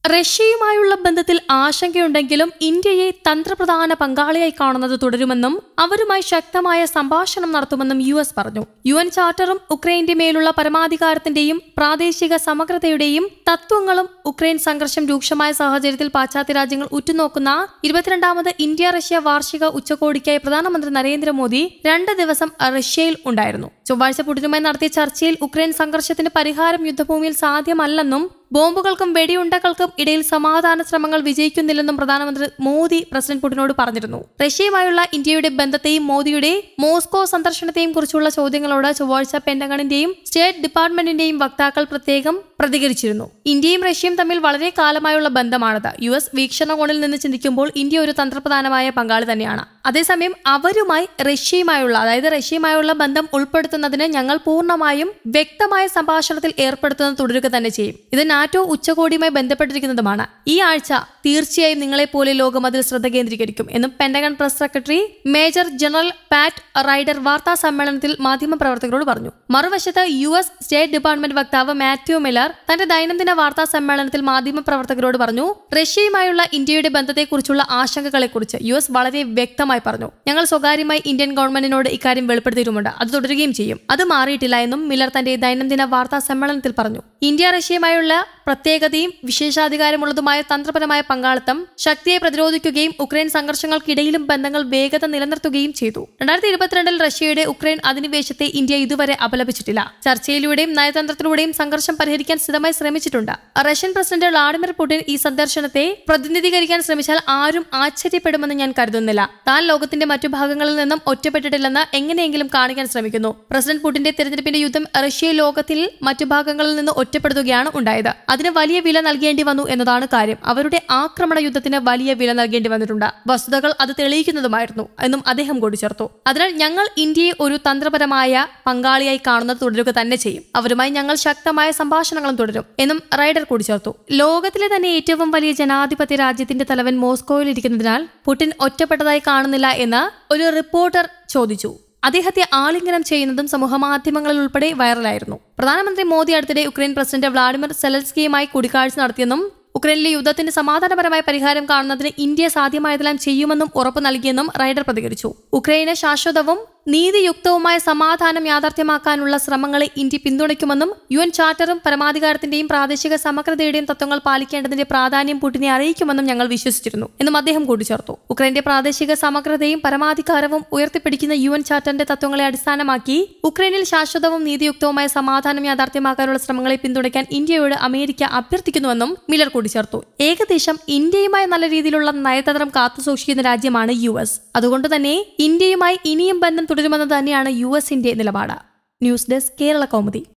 റഷ്യയുമായുള്ള ബന്ധത്തിൽ ആശങ്കയുണ്ടെങ്കിലും ഇന്ത്യയെ തന്ത്രപ്രധാന പങ്കാളിയായി കാണുന്നത് തുടരുമെന്നും അവരുമായി ശക്തമായ സംഭാഷണം നടത്തുമെന്നും US പറഞ്ഞു. UN ചാർട്ടറും ഉക്രൈന്റെ മേലുള്ള പരമാധികാരത്തിന്റെയും പ്രാദേശിക സമഗ്രതയുടെയും തത്വങ്ങളും ഉക്രൈൻ സംഘർഷം രൂക്ഷമായ സാഹചര്യത്തിൽ പാശ്ചാത്യ രാജ്യങ്ങൾ ഉറ്റുനോക്കുന്ന 22ാമത് ഇന്ത്യ റഷ്യ വാർഷിക ഉച്ചകോടിക്കായി പ്രധാനമന്ത്രി നരേന്ദ്രമോദി 2 ദിവസം റഷ്യയിൽ ഉണ്ടായിരുന്നു. ചൊവ്വാഴ്ച പുടിനുമായി നടത്തിയ ചർച്ചയിൽ ഉക്രൈൻ സംഘർഷത്തിന് പരിഹാരം യുദ്ധഭൂമിയിൽ സാധ്യമല്ലെന്നും ബോംബുകൾക്കും വെടിയുണ്ടകൾക്കും ഇടയിൽ സമാധാന ശ്രമങ്ങൾ വിജയിക്കുന്നില്ലെന്നും പ്രധാനമന്ത്രി മോദി പ്രസിഡന്റ് പുടിനോട് പറഞ്ഞിരുന്നു. റഷ്യയുമായുള്ള ഇന്ത്യയുടെ ബന്ധത്തെയും മോദിയുടെ മോസ്കോ സന്ദർശനത്തെയും കുറിച്ചുള്ള ചോദ്യങ്ങളോട് ചൊവ്വാഴ്ച പെന്റഗണിന്റെയും സ്റ്റേറ്റ് ഡിപ്പാർട്ട്മെന്റിന്റെയും വക്താക്കൾ പ്രത്യേകം പ്രതികരിച്ചിരുന്നു. ഇന്ത്യയും റഷ്യയും തമ്മിൽ വളരെ കാലമായുള്ള ബന്ധമാണത്. US വീക്ഷണകോണിൽ നിന്ന് ചിന്തിക്കുമ്പോൾ ഇന്ത്യ ഒരു തന്ത്രപ്രധാനമായ പങ്കാളി തന്നെയാണ്. അതേസമയം റഷ്യയുമായുള്ള ബന്ധം ഉൾപ്പെടുത്തുന്നതിന് ഞങ്ങൾ പൂർണ്ണമായും വ്യക്തമായ സംഭാഷണത്തിൽ ഏർപ്പെടുത്തുന്നത് തുടരുക തന്നെ ചെയ്യും. ഇത് നാറ്റോ ഉച്ചകോടിയുമായി ബന്ധപ്പെട്ടിരിക്കുന്നതുമാണ്. ഈ ആഴ്ച തീർച്ചയായും നിങ്ങളെപ്പോലെ ലോകം അതിൽ ശ്രദ്ധ കേന്ദ്രീകരിക്കും എന്നും Pentagon press secretary major general Pat Ryder വാർത്താ സമ്മേളനത്തിൽ മാധ്യമപ്രവർത്തകരോട് പറഞ്ഞു. മറുവശത്ത് US സ്റ്റേറ്റ് ഡിപ്പാർട്ട്മെന്റ് വക്താവ് മാത്യു മില്ലർ തന്റെ ദൈനംദിന വാർത്താ സമ്മേളനത്തിൽ മാധ്യമപ്രവർത്തകരോട് പറഞ്ഞു. റഷ്യയുമായുള്ള ഇന്ത്യയുടെ ബന്ധത്തെക്കുറിച്ചുള്ള ആശങ്കകളെക്കുറിച്ച് US വളരെ വ്യക്തമായി പറഞ്ഞു. ഞങ്ങൾ സ്വകാര്യമായി ഇന്ത്യൻ ഗവൺമെന്റിനോട് ഇക്കാര്യം വെളിപ്പെടുത്തിയിട്ടുമുണ്ട്. അത് തുടരുകയും ചെയ്യും. അത് മാറിയിട്ടില്ല എന്നും മില്ലർ തന്റെ ദൈനംദിന വാർത്താ സമ്മേളനത്തിൽ പറഞ്ഞു. ഇന്ത്യ റഷ്യയുമായുള്ള പ്രത്യേകതയും വിശേഷാധികാരമുള്ളതുമായ തന്ത്രപരമായ പങ്കാളിത്തം ശക്തിയെ പ്രതിരോധിക്കുകയും ഉക്രൈൻ സംഘർഷങ്ങൾക്കിടയിലും ബന്ധങ്ങൾ വേഗത നിലനിർത്തുകയും ചെയ്തു. 2022 റഷ്യയുടെ ഉക്രൈൻ അധിനിവേശത്തെ ഇന്ത്യ ഇതുവരെ അപലപിച്ചിട്ടില്ല. ചർച്ചയിലൂടെയും നയതന്ത്രത്തിലൂടെയും സംഘർഷം പരിഹരിക്കാൻ സ്ഥിരമായി ശ്രമിച്ചിട്ടുണ്ട്. റഷ്യൻ പ്രസിഡന്റ് വ്ളാഡിമിർ പുടിൻ ഈ സന്ദർശനത്തെ പ്രതിനിധീകരിക്കാൻ ശ്രമിച്ചാൽ ആരും ആശ്ചര്യപ്പെടുമെന്ന് ഞാൻ കരുതുന്നില്ല. താൻ ലോകത്തിന്റെ മറ്റു ഭാഗങ്ങളിൽ നിന്നും ഒറ്റപ്പെട്ടിട്ടില്ലെന്ന് എങ്ങനെയെങ്കിലും കാണിക്കാൻ ശ്രമിക്കുന്നു. പ്രസിഡന്റ് പുടിന്റെ തെരഞ്ഞെടുപ്പിന്റെ യുദ്ധം റഷ്യയെ ലോകത്തിൽ മറ്റു ഭാഗങ്ങളിൽ നിന്ന് ഒറ്റപ്പെടുത്തുകയാണ് ഉണ്ടായത്. അതിന് വലിയ വില നൽകേണ്ടി വന്നു എന്നതാണ് കാര്യം. അവരുടെ ആക്രമണ യുദ്ധത്തിന് വലിയ വില നൽകേണ്ടി വന്നിട്ടുണ്ട്. വസ്തുതകൾ അത് തെളിയിക്കുന്നതുമായിരുന്നു എന്നും അദ്ദേഹം കൂട്ടിച്ചേർത്തു. അതിനാൽ ഞങ്ങൾ ഇന്ത്യയെ ഒരു തന്ത്രപരമായ പങ്കാളിയായി കാണുന്നത് തുടരുക തന്നെ ചെയ്യും. അവരുമായി ഞങ്ങൾ ശക്തമായ സംഭാഷണങ്ങളും തുടരും എന്നും റൈഡർ കൂട്ടിച്ചേർത്തു. ലോകത്തിലെ തന്നെ ഏറ്റവും വലിയ ജനാധിപത്യ രാജ്യത്തിന്റെ തലവൻ മോസ്കോയിൽ ഇരിക്കുന്നതിനാൽ പുടിൻ ഒറ്റപ്പെട്ടതായി കാണുന്നില്ല എന്ന് ഒരു റിപ്പോർട്ടർ ചോദിച്ചു. അദ്ദേഹത്തെ ആലിംഗനം ചെയ്യുന്നതും സമൂഹമാധ്യമങ്ങളിൽ ഉൾപ്പെടെ വൈറലായിരുന്നു. പ്രധാനമന്ത്രി മോദി അടുത്തിടെ ഉക്രൈൻ പ്രസിഡന്റ് വ്ളാഡിമിർ സെലൻസ്കിയുമായി കൂടിക്കാഴ്ച നടത്തിയെന്നും ഉക്രൈനിലെ യുദ്ധത്തിന് സമാധാനപരമായ പരിഹാരം കാണുന്നതിന് ഇന്ത്യ സാധ്യമായതെല്ലാം ചെയ്യുമെന്നും ഉറപ്പു നൽകിയെന്നും റൈഡർ പ്രതികരിച്ചു. ഉക്രൈന് ശാശ്വതവും നീതിയുക്തവുമായ സമാധാനം യാഥാർത്ഥ്യമാക്കാനുള്ള ശ്രമങ്ങളെ ഇന്ത്യ പിന്തുണയ്ക്കുമെന്നും UN ചാർട്ടറും പരമാധികാരത്തിന്റെയും പ്രാദേശിക സമഗ്രതയുടെയും തത്വങ്ങൾ പാലിക്കേണ്ടതിന്റെ പ്രാധാന്യം പുടിനെ അറിയിക്കുമെന്നും ഞങ്ങൾ വിശ്വസിച്ചിരുന്നു എന്നും അദ്ദേഹം കൂട്ടിച്ചേർത്തു. ഉക്രൈന്റെ പ്രാദേശിക സമഗ്രതയും പരമാധികാരവും ഉയർത്തിപ്പിടിക്കുന്ന UN ചാർട്ടറിന്റെ തത്വങ്ങളെ അടിസ്ഥാനമാക്കി ഉക്രൈനിൽ ശാശ്വതവും നീതിയുക്തവുമായ സമാധാനം യാഥാർത്ഥ്യമാക്കാനുള്ള ശ്രമങ്ങളെ പിന്തുണയ്ക്കാൻ ഇന്ത്യയോട് അമേരിക്ക അഭ്യർത്ഥിക്കുന്നുവെന്നും മില്ലർ കൂട്ടിച്ചേർത്തു. ഏകദേശം ഇന്ത്യയുമായി നല്ല രീതിയിലുള്ള നയതന്ത്രം കാത്തുസൂക്ഷിക്കുന്ന രാജ്യമാണ് US. അതുകൊണ്ട് തന്നെ ഇന്ത്യയുമായി ഇനിയും ബന്ധം തുടരുമെന്ന് തന്നെയാണ് US-ന്റെ നിലപാട്. News desk Kerala Kaumudi.